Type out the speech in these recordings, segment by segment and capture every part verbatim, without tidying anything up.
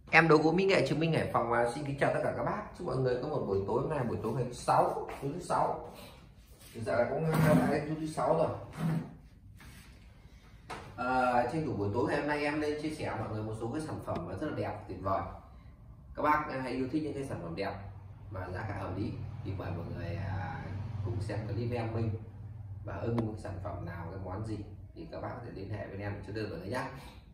Em Đấu Gỗ Mỹ Nghệ Chứng Minh Hải Phòng và xin kính chào tất cả các bác. Chúc mọi người có một buổi tối ngày buổi tối ngày thứ sáu, tối thứ sáu. Thực ra là cũng đã đến thứ sáu rồi. À, trên buổi tối ngày hôm nay em lên chia sẻ mọi người một số cái sản phẩm rất là đẹp, tuyệt vời. Các bác hãy yêu thích những cái sản phẩm đẹp và giá cả hợp lý thì mời mọi người à, cùng xem clip em mình và ưng sản phẩm nào, cái món gì thì các bác có thể liên hệ với em cho đơn mọi người nhé.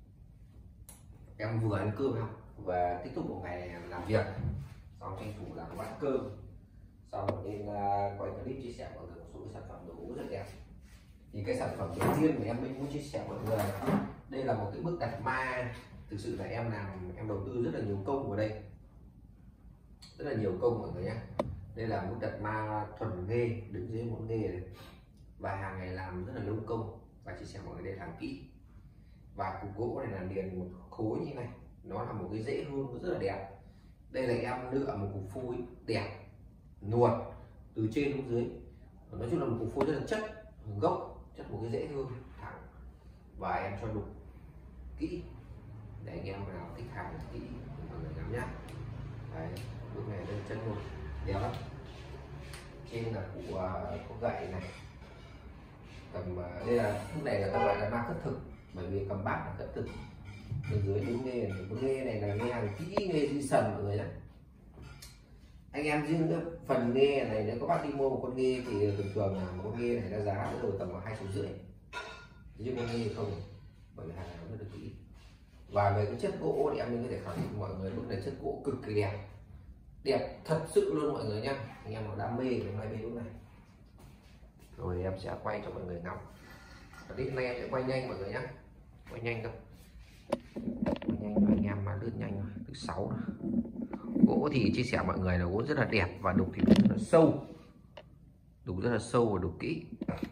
Em vừa ăn cơm không và kết thúc một ngày làm việc xong tranh thủ làm bát cơm xong rồi nên uh, quay clip chia sẻ mọi người một số sản phẩm đồ gỗ rất đẹp. Thì cái sản phẩm đầu tiên mà em muốn chia sẻ mọi người, đây là một cái bức đặt ma. Thực sự là em làm em đầu tư rất là nhiều công vào đây, rất là nhiều công mọi người nhé. Đây là bức đặt ma thuần nghê, đứng dưới một nghê này và hàng này làm rất là lâu công và chia sẻ mọi người đây làm kỹ. Và cục gỗ này là liền một khối như này, nó là một cái rễ hương rất là đẹp. Đây là em lựa một cục phôi đẹp, nuột từ trên xuống dưới, nói chung là một cục phôi rất là chất gốc, chất một cái rễ hương thẳng và em cho đục kỹ để anh em nào thích hàng kỹ mọi người ngắm nhá. Đấy, lúc này đây chân luôn đẹp lắm. Trên là cụ uh, có gậy này, cầm uh, đây là lúc này là ta gọi là ma khất thực, bởi vì cầm bát là khất thực. Bên dưới đứng nghe này, cái nghe này là nghe hàng kỹ, nghe di sần mọi người nhé. Anh em riêng cái phần nghe này nếu các bác đi mua một con nghe thì thường thường là một con nghe này nó giá rồi tầm hai triệu rưỡi, chứ con nghe không, bởi vì hàng nó rất là kỹ. Và về cái chất gỗ thì em mình có thể khẳng định mọi người bức này chất gỗ cực kỳ đẹp, đẹp thật sự luôn mọi người nhá. Anh em nào đam mê thì ngay bên lúc này rồi em sẽ quay cho mọi người ngắm. Và hôm nay em sẽ quay nhanh mọi người nhé, quay nhanh thôi, quay nhanh cho anh em mà lướt nhanh rồi. Thứ sáu rồi. Gỗ thì chia sẻ mọi người là gỗ rất là đẹp và đục thì rất là sâu, đục rất là sâu và đục kỹ.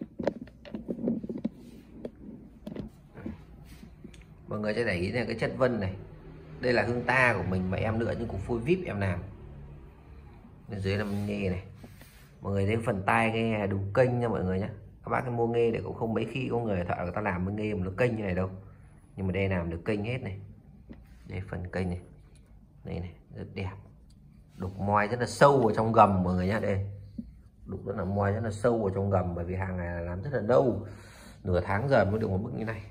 Mọi người sẽ để ý là cái chất vân này, đây là hương ta của mình mà em lựa những cục phôi vip em làm. Bên dưới là nghe này, mọi người thấy phần tai nghe đục kênh nha mọi người nhé. Các bác cái mua nghe để cũng không mấy khi có người thợ người ta làm cái nghe mà nó kênh như này đâu, nhưng mà đây làm được kênh hết này. Đây phần kênh này, đây này rất đẹp, đục moi rất là sâu vào trong gầm mọi người nhé. Đây đục rất là moi rất là sâu vào trong gầm, bởi vì hàng này là làm rất là lâu, nửa tháng giờ mới được một bức như này.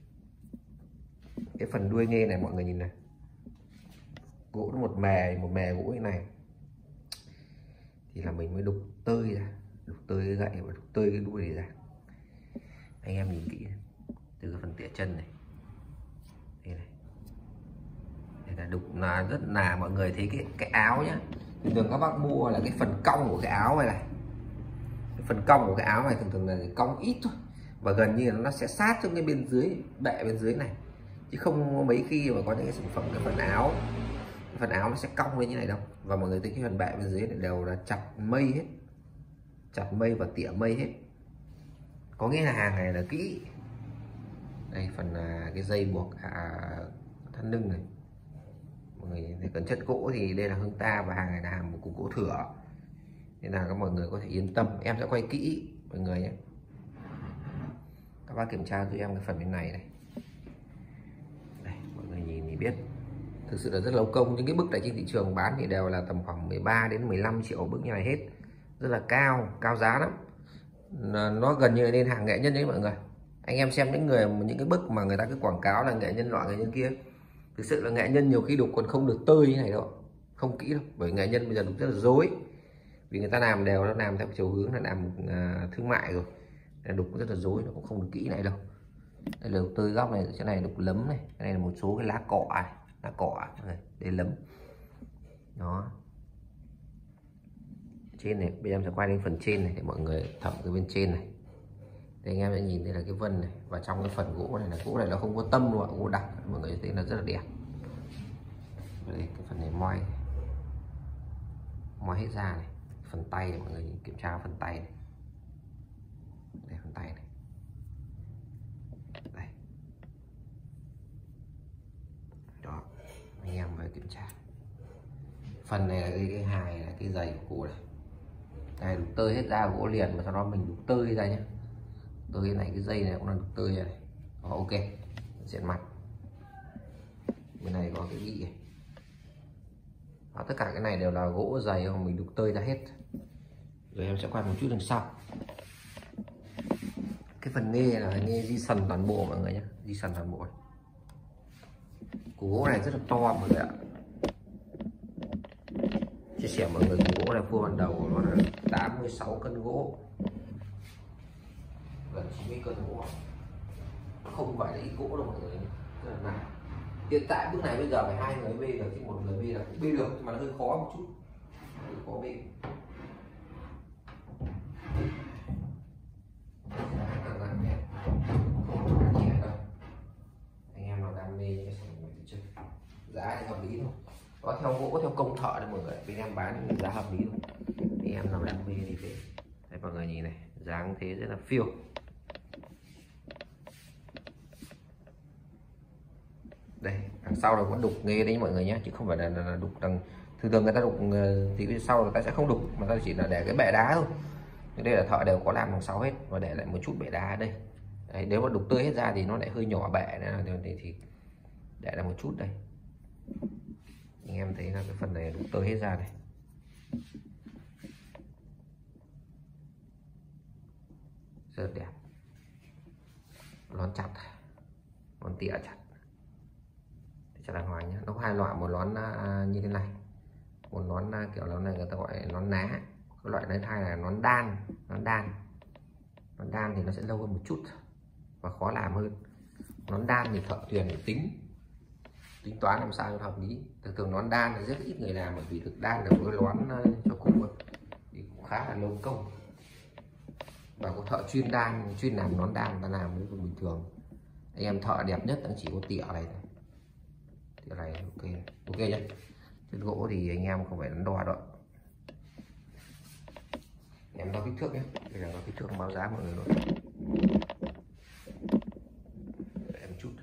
Cái phần đuôi nghe này mọi người nhìn này, gỗ nó một mè một mè gỗ như này thì là mình mới đục tơi ra, đục tơi cái gậy và đục tơi cái đuôi này ra. Anh em nhìn kỹ này. Từ cái phần tỉa chân này, đây này, đây là đục là rất là mọi người thấy cái cái áo nhá. Thường thường các bác mua là cái phần cong của cái áo này này, cái phần cong của cái áo này thường thường là cong ít thôi và gần như nó sẽ sát trong cái bên dưới bệ bên dưới này, chứ không mấy khi mà có những cái sản phẩm cái phần áo cái phần áo nó sẽ cong lên như này đâu. Và mọi người thấy cái phần bệ bên dưới này đều là chặt mây hết, chặt mây và tỉa mây hết, có nghĩa là hàng này là kỹ. Đây phần là cái dây buộc à, thắt lưng này, mọi người thấy cần chất gỗ thì đây là hương ta và hàng này là hàng một cục gỗ thửa, nên là các mọi người có thể yên tâm. Em sẽ quay kỹ mọi người nhé, các bác kiểm tra cho em cái phần bên này này. Đây, mọi người nhìn thì biết thực sự là rất lâu công. Những cái bức tại trên thị trường bán thì đều là tầm khoảng mười ba đến mười lăm triệu bức như này hết, rất là cao, cao giá lắm. Nó gần như là lên hàng nghệ nhân đấy mọi người. Anh em xem những người những cái bức mà người ta cứ quảng cáo là nghệ nhân loại nghệ nhân kia, thực sự là nghệ nhân nhiều khi đục còn không được tơi như này đâu, không kỹ đâu. Bởi nghệ nhân bây giờ đục rất là dối, vì người ta làm đều nó làm theo chiều hướng là làm uh, thương mại rồi, nên đục rất là dối, nó cũng không được kỹ này đâu. Đây là đục tơi góc này, cái này đục lấm này, cái này là một số cái lá cọ này, lá cọ này, đây lấm đó. Trên này bây giờ em sẽ quay lên phần trên này để mọi người thẩm cái bên trên này. Đây anh em sẽ nhìn đây là cái vân này, và trong cái phần gỗ này là gỗ này nó không có tâm luôn, gỗ đặc, mọi người thấy là rất là đẹp. Đây cái phần này moi moi hết ra này. Phần tay này, mọi người kiểm tra phần tay này, đây phần tay này, đây đó, anh em phải kiểm tra. Phần này là cái, cái hài là cái giày của cụ này, này đục tơi hết ra gỗ liền, mà sau đó mình đục tơi ra nhé. Tơi này cái dây này cũng là đục tơi này. Đó, ok diện mặt. Bên này có cái bị này. Đó, tất cả cái này đều là gỗ dày mà mình đục tơi ra hết. Rồi em sẽ quay một chút đằng sau. Cái phần nghe là nghe di sần toàn bộ mọi người nhé, di sần toàn bộ. Củ gỗ này rất là to mọi người ạ. Chia sẻ mọi người, củ gỗ này cua ban đầu nó là tám mươi sáu cân gỗ, gần chín mươi cân gỗ, không phải là ít gỗ đâu mọi người, rất là nặng. Hiện tại bước này bây giờ phải hai người bê được, chứ một người bê là cũng bê được, nhưng mà nó hơi khó một chút, hơi khó bê. Anh em nào đam mê những cái sản phẩm chơi, giá thì hợp lý thôi. Có theo gỗ theo công thợ đấy mọi người, bên em bán giá hợp lý thôi. Anh em nào đam mê thì thế. Đây mọi người nhìn này, dáng thế rất là phiêu. Đây, đằng sau là có đục nghề đấy mọi người nhé, chứ không phải là, là, là đục đằng. Thường thường người ta đục thì bên sau người ta sẽ không đục, mà ta chỉ là để cái bệ đá thôi. Nhưng đây là thợ đều có làm đằng sau hết, và để lại một chút bệ đá ở đây. Đấy, nếu mà đục tươi hết ra thì nó lại hơi nhỏ bệ nữa, thì, thì để lại một chút đây. Anh em thấy là cái phần này đục tươi hết ra này. Rất đẹp. Lón chặt, lón tỉa chặt. Cho đàng hoàng nhé. Nó có hai loại, một lón uh, như thế này, một lón uh, kiểu lón này người ta gọi là lón ná. Cái loại thứ hai là nón đan. Nón đan nón đan thì nó sẽ lâu hơn một chút và khó làm hơn. Nón đan thì thợ thuyền để tính tính toán làm sao cho hợp lý. Thường thường nón đan thì rất ít người làm, bởi vì thực đan là một cái nón cho cụ thì cũng khá là lâu công, và có thợ chuyên đan chuyên làm nón đan ta làm với bình thường. Anh em thợ đẹp nhất chỉ có tỉa này thôi. Tỉa này ok ok nhé. Trên gỗ thì anh em không phải đo đâu, em đo kích thước nhé. Bây giờ đo kích thước báo giá mọi người luôn. Để em chút.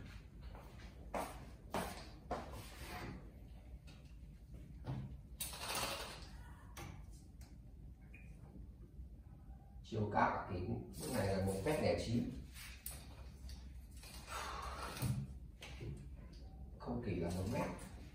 Chiều cao thì bữa này là một mét lẻ chín, không kỳ là một mét,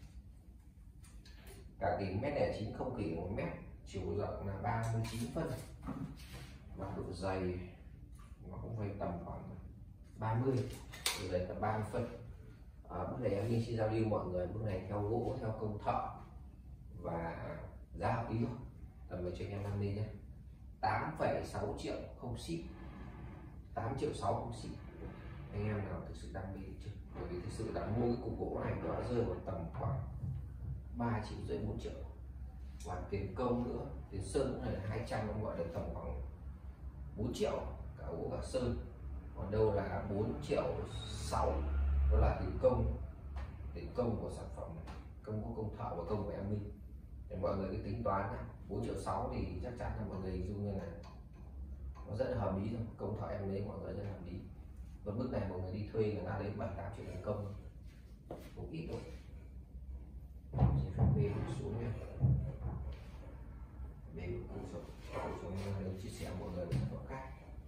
cả kính mét lẻ chín, không kỳ là một mét. Chiều rộng là ba mươi chín phân, và độ dày nó cũng phải tầm khoảng ba mươi, độ dày tầm ba mươi phân. À, bước này em xin giao lưu mọi người, bước này theo gỗ theo công thợ và giá hợp lý thôi, tầm về cho anh em đam mê nhé. Tám phẩy sáu triệu không ship, tám triệu sáu không ship. Anh em nào thực sự đam mê chứ, bởi vì thực sự là mua cái cục gỗ này nó rơi vào tầm khoảng ba triệu rưỡi bốn triệu, và tiền công nữa, tiền sơn cũng là hai trăm, nó gọi là tầm khoảng bốn triệu cả gỗ cả sơn. Còn đâu là bốn triệu sáu, đó là tiền công, tiền công của sản phẩm này, công của công thợ và công của em Minh. Để mọi người cứ tính toán này, bốn triệu sáu thì chắc chắn là mọi người hình dung như này, nó rất là hợp lý rồi. Công thợ em lấy mọi người rất là hợp lý. Còn mức này mọi người đi thuê người ta lấy bảy tám triệu tiền công, cũng ít thôi. Chỉ phải về xuống nhé, về cuộc sống cuộc sống để chia sẻ mọi người một sản phẩm khác.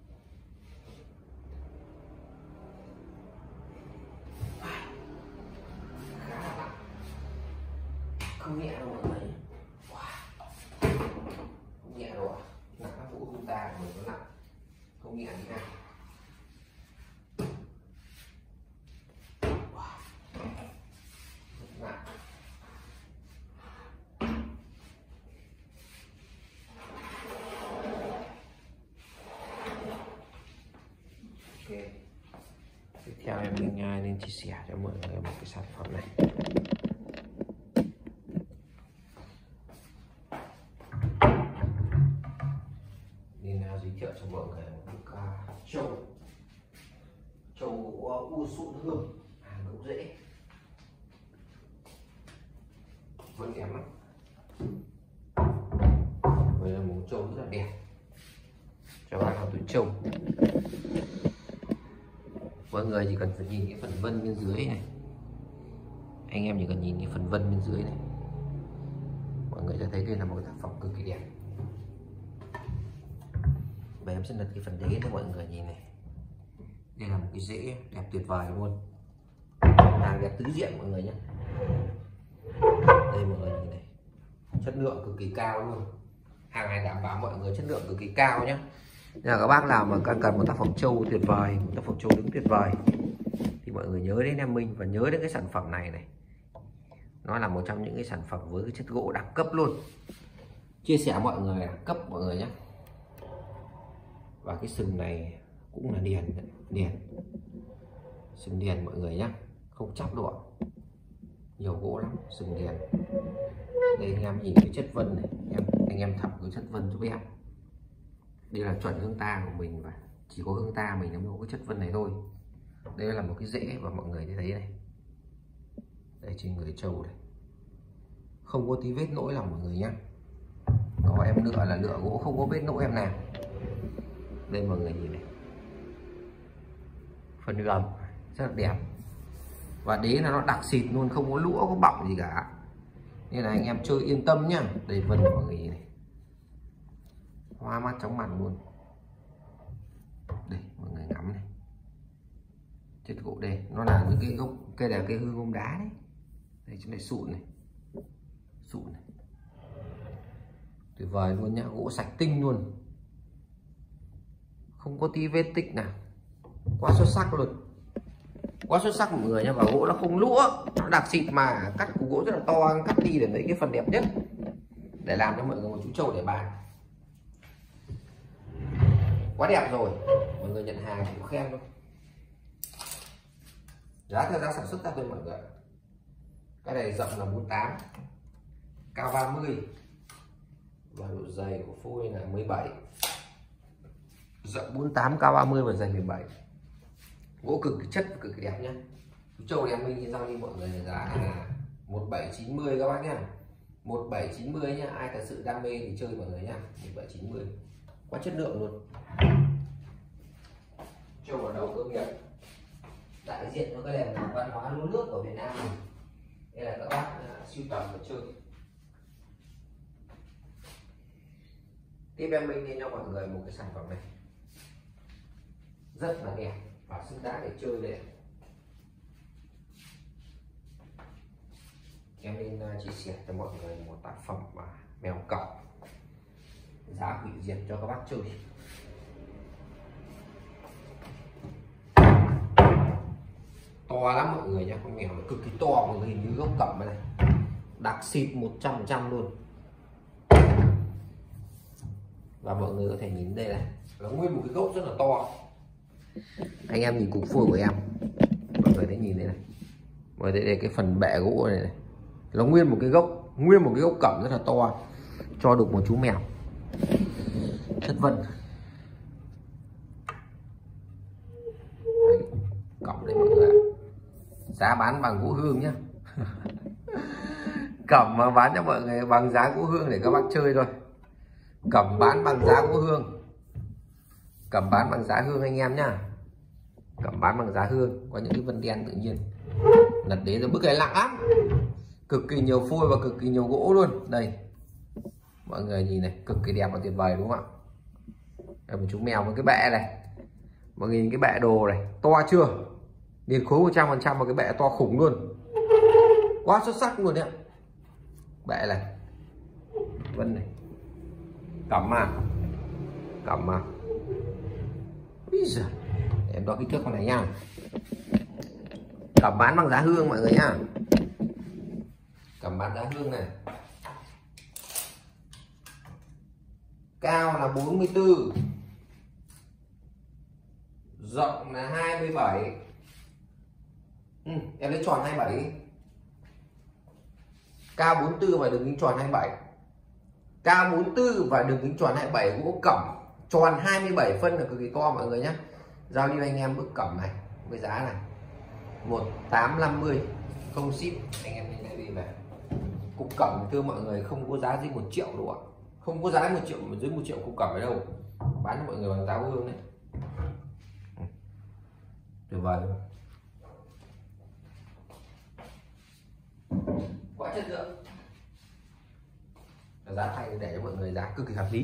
Khá là nặng, không nhẹ đâu mọi người. Không nhẹ đâu ạ, nặng các vũ chúng ta mình nó nặng, không nhẹ như này. Nặng. Tiếp theo em mình nên chia sẻ cho mọi người một cái sản phẩm này. Nên giới thiệu cho mọi người một bức uh, trâu trâu gỗ u sụn hương, hàng gỗ rễ, vẫn kém lắm. Đây là một trâu rất là đẹp cho bạn học tuổi trâu. Mọi người chỉ cần phải nhìn cái phần vân bên dưới này, anh em chỉ cần nhìn cái phần vân bên dưới này, mọi người sẽ thấy đây là một tác phẩm cực kỳ đẹp. Và em sẽ lật cái phần đế cho mọi người nhìn này. Đây là một cái rễ đẹp tuyệt vời luôn, hàng đẹp tứ diện mọi người nhé. Đây mọi người nhìn này, chất lượng cực kỳ cao luôn, hàng này đảm bảo mọi người chất lượng cực kỳ cao nhé. Nên là các bác nào mà cần cần một tác phẩm trâu tuyệt vời, một tác phẩm trâu đứng tuyệt vời thì mọi người nhớ đến em Minh và nhớ đến cái sản phẩm này này. Nó là một trong những cái sản phẩm với cái chất gỗ đẳng cấp luôn. Chia sẻ mọi người đẳng cấp mọi người nhé. Và cái sừng này cũng là điền, điền sừng điền mọi người nhé, không chắp độ, nhiều gỗ lắm, sừng điền. Đây anh em nhìn cái chất vân này, em anh em thẩm cái chất vân giúp em. Đây là chuẩn hương ta của mình và chỉ có hương ta mình mới có cái chất vân này thôi. Đây là một cái rễ và mọi người thấy này, đây trên người trâu này, không có tí vết nỗi lòng mọi người nhé. Đó, em lựa là lựa gỗ không có vết nỗi em nào. Đây mọi người nhìn này, phần gầm rất là đẹp và đế là nó đặc xịt luôn, không có lũa có bọng gì cả, nên là anh em chơi yên tâm nhá. Đây vân mọi người nhìn này, hoa mắt chóng mặt luôn. Đây mọi người ngắm này, chất gỗ đây nó là những cái gốc cây là cây hương ôm đá đấy. Đây chỗ này sụn này, sụn này, tuyệt vời luôn nhá, gỗ sạch tinh luôn, không có tí vết tích nào, quá xuất sắc luôn, quá xuất sắc mọi người nha. Và gỗ nó không lũa, nó đặc xịt mà cắt củ gỗ rất là to, cắt đi để lấy cái phần đẹp nhất để làm cho mọi người một chú trâu để bàn. Quá đẹp rồi, mọi người nhận hàng cũng khen luôn. Giá theo giá sản xuất ra thôi mọi người. Cái này rộng là bốn mươi tám, cao ba mươi và độ dày của phôi là mười bảy. Rộng bốn mươi tám, cao ba mươi và dày mười bảy. Gỗ cực chất cực kỳ đẹp nhá. Chú trâu này em Minh thì giao đi mọi người giá là một bảy chín mươi các bác nhá. một bảy chín mươi nhá, ai thật sự đam mê thì chơi mọi người nhá. một bảy chín mươi. Quá chất lượng luôn. Trâu ở đầu cơ nghiệp. Đại diện cho cái nền văn hóa lúa nước của Việt Nam này. Đây là các bác sưu tầm và chơi. Tiếp em Minh đi cho mọi người một cái sản phẩm này rất là đẹp và xứng đáng để chơi đấy. Em Minh chia sẻ cho mọi người một tác phẩm mà mèo cọc giá hủy diệt cho các bác chơi. To lắm mọi người nhé, con mèo nó cực kỳ to, mọi người hình như gốc cẩm này, đặc xịt một trăm phần trăm luôn. Và mọi người có thể nhìn đây này, nó nguyên một cái gốc rất là to. Anh em nhìn cục phôi của em, mọi người thấy nhìn đây này, mọi người thấy đây cái phần bẹ gỗ này, này nó nguyên một cái gốc, nguyên một cái gốc cẩm rất là to, cho được một chú mèo. Chất vân đấy, cẩm đây mọi người, giá bán bằng gỗ hương nhá. Cẩm mà bán cho mọi người bằng giá gỗ hương để các bác chơi thôi. Cẩm bán bằng giá gỗ hương, cẩm bán bằng giá hương anh em nhá. Cẩm bán bằng giá hương, có những cái vân đen tự nhiên. Lật đế rồi, bức này nặng lắm, cực kỳ nhiều phôi và cực kỳ nhiều gỗ luôn. Đây mọi người nhìn này, cực kỳ đẹp và tuyệt vời đúng không ạ? Đây một chú mèo với cái bẹ này, mọi người nhìn cái bẹ đồ này, to chưa? Điền khối một trăm phần trăm, một cái bẹ to khủng luôn, quá xuất sắc luôn đấy. Bẹ này, vân này, cẩm mà, cẩm mà. Úi giời, em đo kích thước con này nha. Cẩm bán bằng giá hương mọi người nhá. Cẩm bán giá hương này. Cao là bốn mươi tư, rộng là hai mươi bảy. Ừ, em lấy tròn hai mươi bảy. Cao bốn mươi tư và đường kính tròn hai mươi bảy. Cao bốn mươi tư và đường kính tròn hai mươi bảy, gỗ cẩm tròn hai mươi bảy phân là cực kỳ to mọi người nhé. Giao đi anh em bức cẩm này với giá này một tám năm mươi, không ship anh em nhanh đi về. Cục cẩm thưa mọi người không có giá dưới một triệu đâu ạ, không có giá một triệu, dưới một triệu cục cẩm ở đâu, bán cho mọi người bằng giá hương đấy. Tuyệt vời luôn, quá chất lượng. Giá thành để cho mọi người giá cực kỳ hợp lý.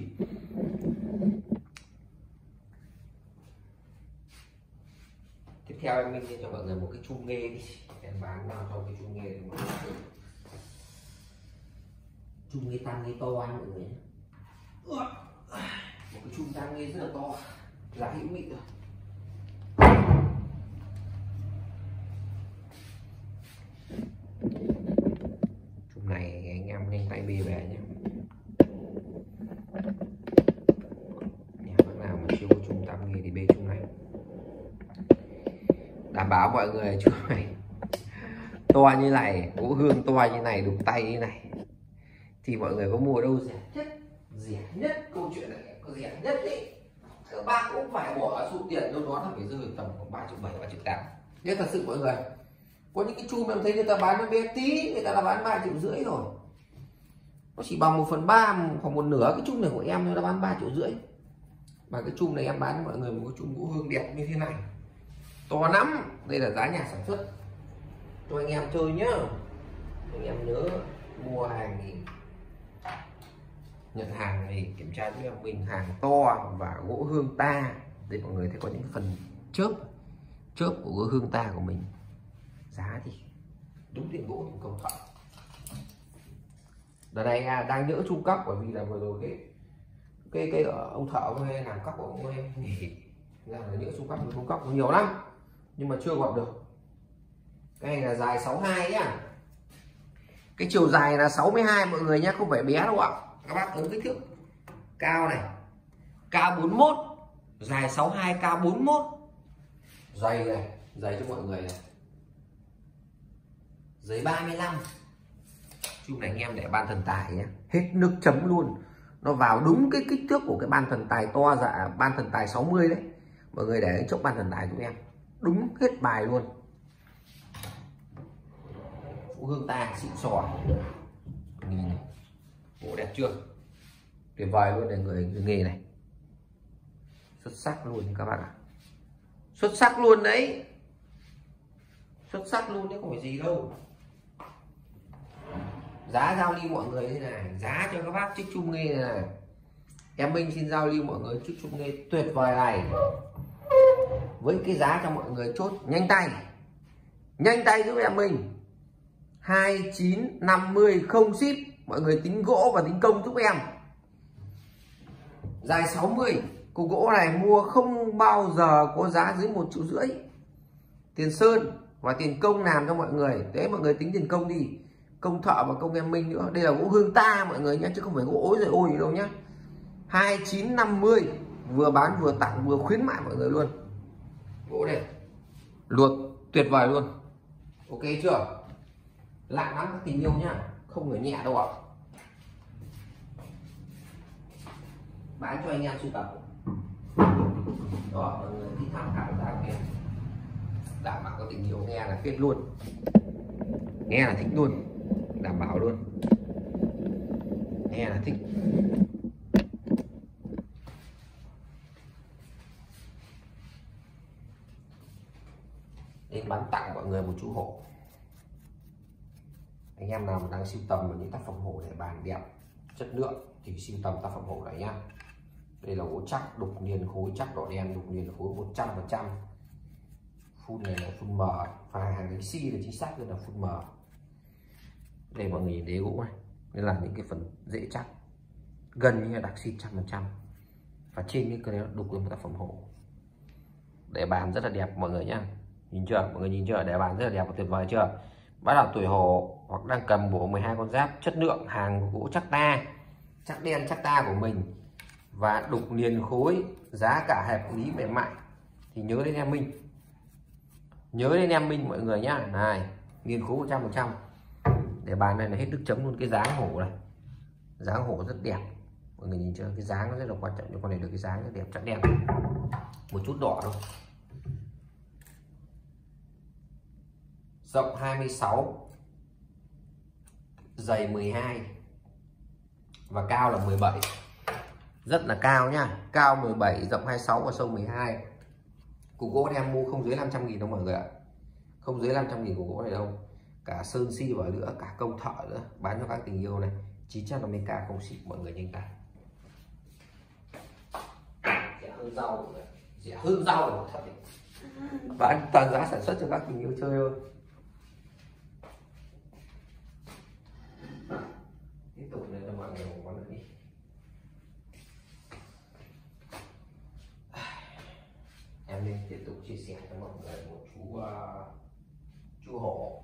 Tiếp theo em Minh cho mọi người một cái chu nghê đi, em bán vào trong cái chu nghê. Chum nghe tam nghe to anh mọi người. Một cái chum tam nghe rất là to, giá hữu nghị rồi. Chum này anh em nhanh tay bê về nhé. Nhà bác nào mà chưa có chum tam nghe thì bê chum này. Đảm bảo mọi người chum này to như này, gỗ hương to như này, đục tay như này thì mọi người có mua đâu rẻ nhất, rẻ nhất, câu chuyện này có rẻ nhất đấy các bác cũng phải bỏ số tiền đâu đó là phải rơi tầm khoảng ba triệu bảy, ba triệu tám. Nếu thật sự mọi người có những cái chum em thấy người ta bán nó bé tí, người ta đã bán ba triệu rưỡi rồi, nó chỉ bằng một phần ba khoảng một nửa cái chum này của em nó đã bán ba triệu rưỡi. Mà cái chum này em bán cho mọi người một cái chum gỗ hương đẹp như thế này, to lắm. Đây là giá nhà sản xuất cho anh em chơi nhá. Anh em nhớ mua hàng thì nhận hàng thì kiểm tra giúp em mình hàng to và gỗ hương ta. Để mọi người thấy có những phần chớp chớp của gỗ hương ta của mình. Giá thì đúng tiền gỗ của công thợ. Đợt này đang nhỡ trung cấp bởi vì là vừa rồi cái cái cái ông thợ ông ấy làm cóc của ông ấy nghỉ ra là nhỡ trung cấp, trung cấp nhiều lắm nhưng mà chưa gặp được. Cái này là dài sáu mươi hai nhá, cái chiều dài là sáu mươi hai mọi người nhé, không phải bé đâu ạ. Các bác nhớ kích thước cao này, cao bốn mươi mốt, dài sáu mươi hai, cao bốn mươi mốt, dày này, dày cho mọi người này, giấy ba mươi lăm. Chum này anh em để ban thần tài nhé, hết nước chấm luôn, nó vào đúng cái kích thước của cái ban thần tài to, dạ ban thần tài sáu mươi đấy. Mọi người để chốc ban thần tài giúp em đúng hết bài luôn. Gỗ hương ta xịn sò, nhìn này, gỗ đẹp chưa, tuyệt vời luôn. Để người, người nghề này xuất sắc luôn các bạn ạ, xuất sắc luôn đấy, xuất sắc luôn đấy, không phải gì đâu. Giá giao lưu mọi người thế này, giá cho các bác chiếc chum nghề này, này em Minh xin giao lưu mọi người chiếc chum nghề tuyệt vời này với cái giá cho mọi người chốt nhanh tay, nhanh tay giúp em mình hai chín năm mươi không ship. Mọi người tính gỗ và tính công giúp em. Dài sáu mươi, cục gỗ này mua không bao giờ có giá dưới một triệu rưỡi. Tiền sơn và tiền công làm cho mọi người. Đấy mọi người tính tiền công đi, công thợ và công em Minh nữa. Đây là gỗ hương ta mọi người nhé, chứ không phải gỗ ối rồi ôi gì đâu nhá. Hai chín năm mươi, vừa bán vừa tặng vừa khuyến mại mọi người luôn. Gỗ này luộc tuyệt vời luôn, ok chưa? Lạ lắm các tình yêu nhá, không phải nhẹ đâu ạ. Bán cho anh em sưu tập đó, mọi người đi tham khảo giá của em, đảm bảo có tình yêu nghe là kết luôn, nghe là thích luôn, đảm bảo luôn, nghe là thích. Nên bán tặng mọi người một chú hổ. Anh em nào mà đang sưu tầm vào những tác phẩm hổ để bàn đẹp chất lượng thì sưu tầm tác phẩm hổ này nhá. Đây là gỗ chắc, đục niền khối chắc đỏ đen, đục niền khối một trăm phần trăm. Phun này là phun mờ, và hàng đánh xi là chính xác hơn là phun mờ. Đây mọi người nhìn thấy gỗ này, đây là những cái phần dễ chắc, gần như là đặc xi trăm phần trăm. Và trên cái cái đục là một tác phẩm hổ. Để bàn rất là đẹp mọi người nhá. Nhìn chưa, mọi người nhìn chưa, để bàn rất là đẹp và tuyệt vời chưa? Bác nào tuổi hổ hoặc đang cầm bộ mười hai con giáp, chất lượng hàng gỗ chắc ta, chắc đen chắc ta của mình và đục niền khối, giá cả hẹp lý mềm mại thì nhớ đến em Minh, nhớ đến em Minh mọi người nhá. Này niền khối một trăm phần trăm. Để bàn này là hết nước chấm luôn. Cái dáng hổ này, dáng hổ rất đẹp, mọi người nhìn chưa, cái dáng nó rất là quan trọng cho con này được, cái dáng rất đẹp, chắc đen, một chút đỏ thôi. Rộng hai mươi sáu, dày mười hai và cao là mười bảy, rất là cao nhá, cao mười bảy, rộng hai mươi sáu và sâu mười hai. Cục gỗ em mua không dưới năm trăm nghìn đâu mọi người ạ, không dưới năm trăm nghìn cục gỗ này đâu, cả sơn si vào nữa, cả công thợ nữa, bán cho các tình yêu này. Chín trăm năm mươi k không ship, mọi người nhanh tay. Rẻ hơn rau, rẻ hơn rau thật đấy. Bán toàn giá sản xuất cho các tình yêu chơi thôi. Tiếp tục này là chia sẻ cho mọi người một chú uh, chú hổ.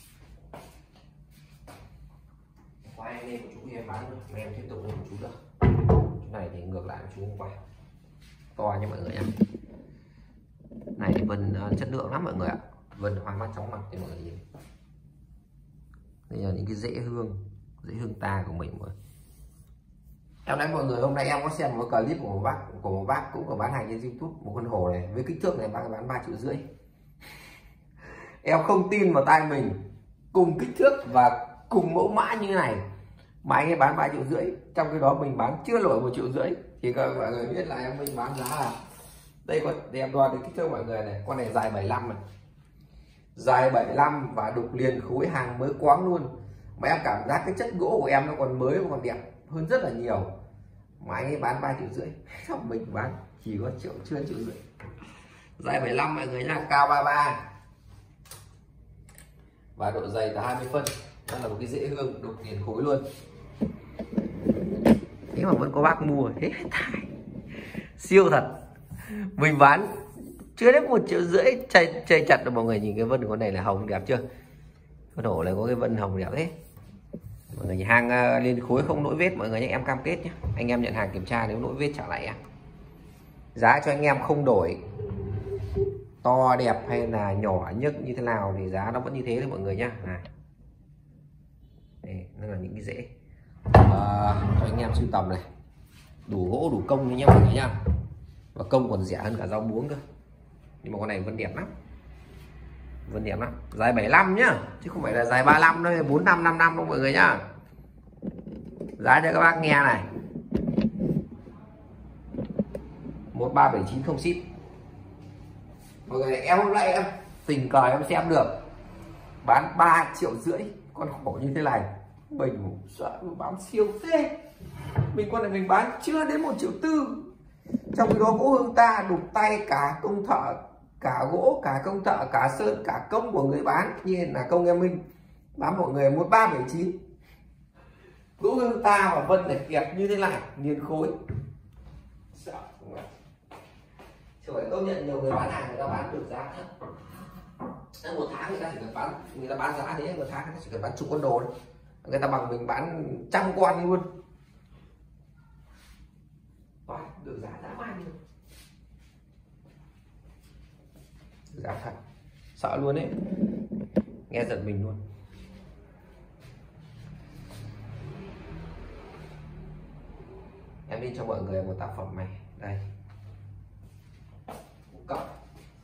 Qua anh em của chú em bán nữa, em tiếp tục lên một chú nữa. Chú này thì ngược lại với chú hôm qua, to nha mọi người nhé. Này thì vân uh, chất lượng lắm mọi người ạ, vân hoa mắt chóng mặt thì mọi người nhìn. Đây là những cái rễ hương, rễ hương ta của mình rồi. Em nói mọi người, hôm nay em có xem một clip của một bác của một bác cũng có bán hàng trên YouTube, một con hổ này với kích thước này bác bán ba triệu rưỡi. Em không tin vào tai mình, cùng kích thước và cùng mẫu mã như thế này mà anh ấy bán ba triệu rưỡi, trong khi đó mình bán chưa nổi một triệu rưỡi. Thì các mọi người biết là em mình bán giá là đây, con em đo được kích thước mọi người này, con này dài bảy mươi lăm này, dài bảy mươi lăm và đục liền khối, hàng mới quáng luôn. Mà em cảm giác cái chất gỗ của em nó còn mới và còn đẹp hơn rất là nhiều, mà anh ấy bán ba triệu rưỡi, xong mình bán chỉ có triệu chưa triệu rưỡi. Dài bảy mươi lăm mọi người nha, cao ba mươi ba và độ dày là hai mươi phân. Đó là một cái rễ hương đục liền khối luôn. Thế mà vẫn có bác mua, thế thải siêu thật. Mình bán chưa đến một triệu rưỡi, chơi, chơi chặt được mọi người. Nhìn cái vân con này là hồng đẹp chưa, con hổ này có cái vân hồng đẹp thế. Mọi người nhìn hàng uh, liền khối không lỗi vết mọi người nhé, em cam kết nhé. Anh em nhận hàng kiểm tra, nếu lỗi vết trả lại em. Giá cho anh em không đổi, to đẹp hay là nhỏ nhức như thế nào thì giá nó vẫn như thế đấy mọi người nhá. Này, đây nó là những cái rễ à, cho anh em sưu tầm này, đủ gỗ đủ công như nhá mọi người nhá, và công còn rẻ hơn cả rau muống cơ. Nhưng mà con này vẫn đẹp lắm, vẫn đẹp lắm. Dài bảy mươi lăm nhá, chứ không phải là dài ba mươi lăm đâu, bốn năm năm năm đâu mọi người nhá. Giá cho các bác nghe này, một ba bảy chín không ship. Mọi người, em hôm nay em tình cờ em xem được bán ba triệu rưỡi con hổ như thế này, mình sợ bán siêu phê. Mình con này mình bán chưa đến một triệu tư, trong khi đó gỗ hương ta đục tay, cả công thợ, cả gỗ, cả công thợ, cả sơn, cả công của người bán, như là công em Minh bán mọi người một ba bảy chín. Gỗ hương ta và vân này đẹp như thế này, liền khối. Sợ không ạ? Chỉ phải công nhận nhiều người bán hàng người ta bán được giá thấp. Một tháng người ta chỉ cần bán, người ta bán giá thế, một tháng người ta chỉ cần bán chục con đồ thôi. Người ta bằng mình bán trăm con luôn. Wow, được giá dã man luôn. Giá thật, sợ luôn đấy, nghe giật mình luôn. Em đi cho mọi người một tác phẩm này, đây, cộng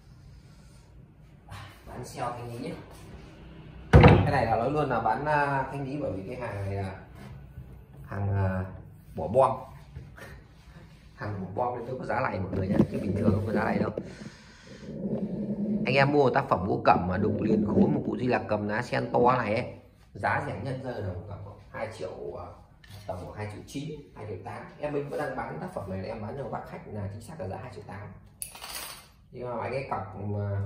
bán sale thanh lý nhé. Cái này là nói luôn là bán thanh lý, bởi vì cái hàng này là hàng bỏ bom, hàng bỏ bom nên tôi có giá này mọi người nhé, chứ bình thường không có giá này đâu. Anh em mua một tác phẩm gỗ cẩm mà đục liền khối, một cụ Di Lạc cầm lá sen to này ấy, giá rẻ nhất giờ là khoảng hai triệu, tầm khoảng hai triệu chín, hai triệu tám. Em mình vẫn đang bán tác phẩm này, em bán cho bác khách là chính xác là giá hai triệu tám. Nhưng mà anh ấy cọc mà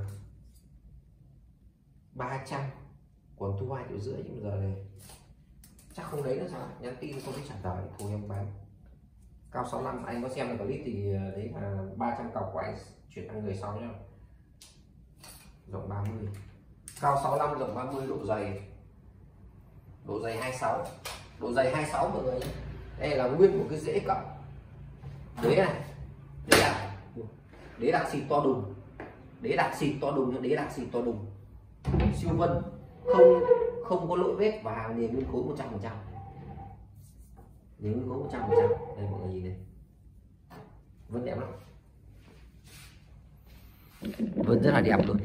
ba trăm, còn thu hai triệu rưỡi. Nhưng giờ này chắc không lấy nữa sao, nhắn tin không biết trả lời, thôi em bán. Cao sáu mươi lăm, anh có xem được clip thì đấy là ba trăm cọc của anh chuyển sang người sau nhá. Rộng ba mươi, cao sáu mươi lăm, rộng ba mươi, độ dày độ dày hai mươi sáu, độ dày hai mươi sáu mọi người nhé. Đây là nguyên một cái rễ cẩm đế này, đế đặc đế đặc xịt to đùng, đế đặc xịt to đùng, đế đặc xịt to đùng, siêu vân, không không có lỗi vết và hàng liền nguyên khối một trăm phần trăm, liền nguyên khối một trăm phần trăm. Đây mọi người nhìn này, vân đẹp lắm, vân rất là đẹp luôn,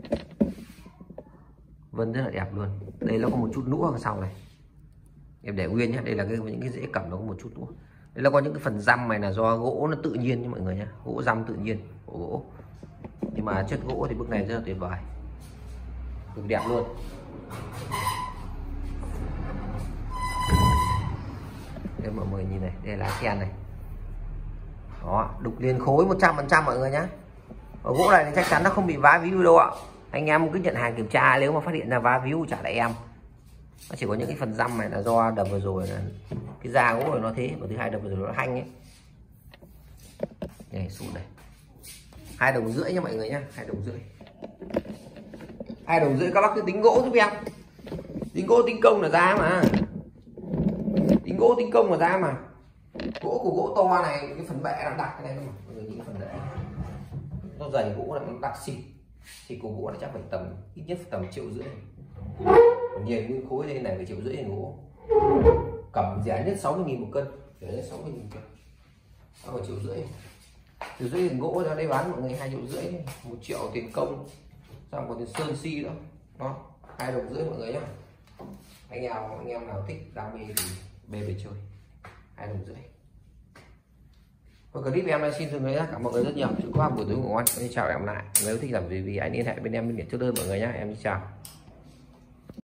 vân rất là đẹp luôn. Đây nó có một chút nũa ở sau này, em để nguyên nhé. Đây là cái những cái rễ cẩm nó có một chút nũa. Đây là có những cái phần răm này là do gỗ nó tự nhiên nha mọi người nhé, gỗ răm tự nhiên của gỗ, nhưng mà chất gỗ thì bức này rất là tuyệt vời, cực đẹp luôn. Đây mọi người nhìn này, đây là lá sen này, đó, đục liền khối một trăm phần trăm mọi người nhé. Ở gỗ này thì chắc chắn nó không bị vá víu đâu ạ. Anh em cứ nhận hàng kiểm tra, nếu mà phát hiện ra vá víu trả lại em. Nó chỉ có những cái phần răm này là do đập vừa rồi là cái da gỗ này nó thế, và thứ hai đập vừa rồi nó hanh ấy. Đây sụn này, hai đồng rưỡi nha mọi người nhá, hai đồng rưỡi. Hai đồng rưỡi các bác cứ tính gỗ giúp em. Tính gỗ tính công là giá mà. Tính gỗ tính công là giá mà. Gỗ của gỗ to này, cái phần bệ nó đặc cái này mà. Mọi người nhìn cái phần bệ. Nó dày gỗ là nó đặc xịt. Thì của gỗ nó chắc phải tầm ít nhất phải tầm triệu rưỡi. Nhìn nguyên khối đây này phải triệu rưỡi gỗ. Cầm rẻ nhất sáu mươi nghìn một cân. Rẻ nhất sáu mươi nghìn một cân. Đó là triệu rưỡi. Triệu rưỡi tiền gỗ ra đây bán mọi người hai triệu rưỡi, một triệu tiền công, xong còn tiền sơn si nữa. Đó, hai đồng rưỡi mọi người nhé. Anh em anh em nào thích đam mê thì bê về chơi. Hai đồng rưỡi. Và clip em xin dừng đấy, cảm ơn mọi người rất nhiều. Chúc các bạn buổi tối ngủ ngon. Em chào em lại. Nếu thích làm gì thì hãy liên hệ bên em bên Điện Chốt Đơn mọi người nhé. Em chào.